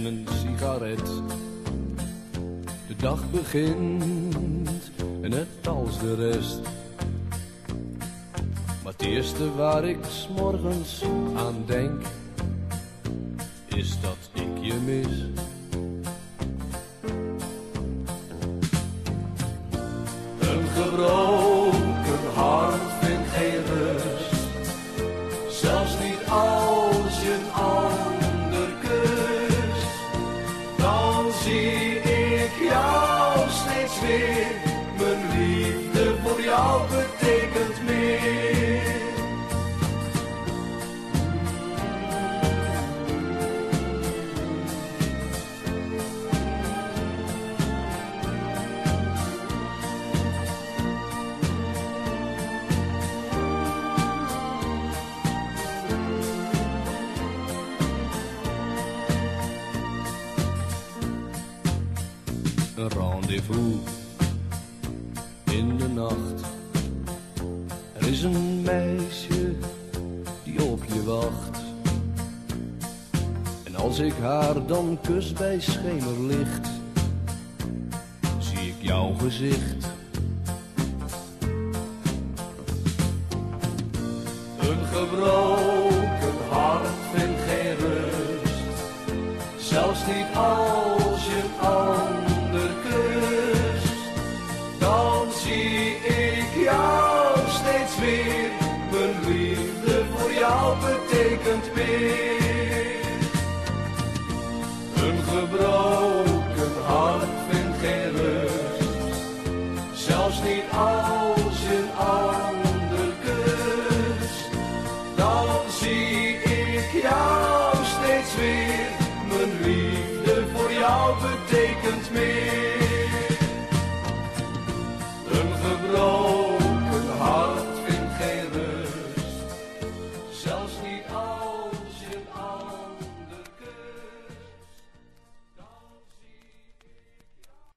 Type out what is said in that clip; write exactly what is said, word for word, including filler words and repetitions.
en een sigaret. De dag begint en net als de rest. Maar het eerste waar ik 's morgens aan denk, is dat ik je mis. Een gebroken hart vindt geen rust, zelfs niet als je een ander kust. Dan zie ik jou steeds weer, mijn liefde voor jou betekent meer. Een rendezvous in de nacht. Er is een meisje die op je wacht. En als ik haar dan kus bij schemerlicht, zie ik jouw gezicht. Een gebroken hart vindt geen rust, zelfs niet als je een ander kust. Dan zie ik jou steeds weer, mijn liefde voor jou betekent meer. Een gebroken hart vindt geen rust, zelfs niet als je een ander kust. Dan zie ik jou steeds weer, mijn liefde voor jou betekent meer. Een gebroken hart vindt geen rust, zelfs niet als